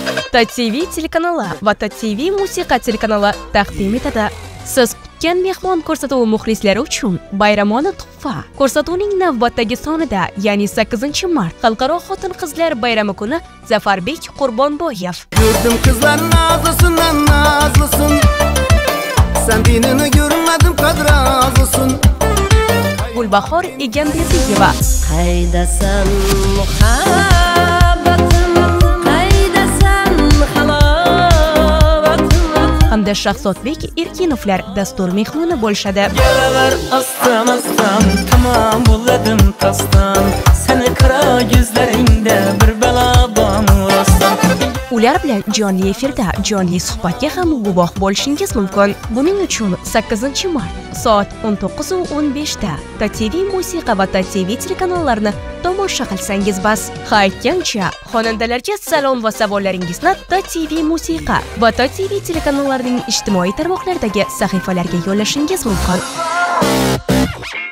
TATV telekanali va TATV musiqa telekanali taqdim etadi. Siz kutgan mehmon ko'rsatuvi muxlislari uchun bayramona tuhfa. Ko'rsatuvning navbatdagi sonida, ya'ni 8-mart Xalqaro xotin-qizlar bayrami kuni Zafarbek Qurbonboyev. Gördüm kızlar nazlısından nazlısın. Sen dinini görmedim kadar azlısın. Gulbahor Egamberdiyeva. Qaydasan muhabbatim, qaydasan halovatim. Hamda Shahzodbek Erkinovlar dastur mehmoni bo'lishadi. Gelaver astan astan, tamam buladım tastan. Seni kara gözlerinde bir beladan uğrastan. Ular bilan jonli efirda jonli suhbatga ham guvoh bo'lishingiz mumkin. Buning uchun 8-mart soat 19:15 da TATV musiqa va TATV telekanallarni tomosha qilsangiz bas. Ha aytgancha, xonandalarga salom va savollaringizni TATV musiqa va TATV telekanallarining ijtimoiy tarmoqlardagi sahifalarga yo'llashingiz mumkin.